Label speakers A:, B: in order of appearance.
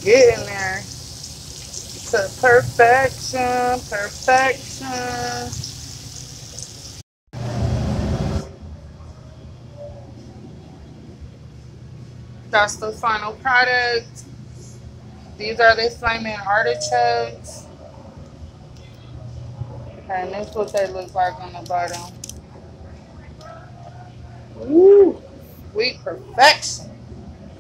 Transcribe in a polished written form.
A: getting there to perfection, perfection. That's the final product. These are the flaming artichokes. Okay, and this is what they look like on the bottom. Woo! Sweet perfection.